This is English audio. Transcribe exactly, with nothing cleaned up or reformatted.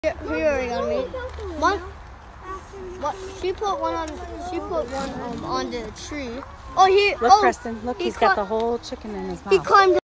Here, here we go, me. One, what? She put one on. She put one um, on the tree. Oh, he. Look, oh, Preston. Look, he he's got the whole chicken in his mouth. He climbed.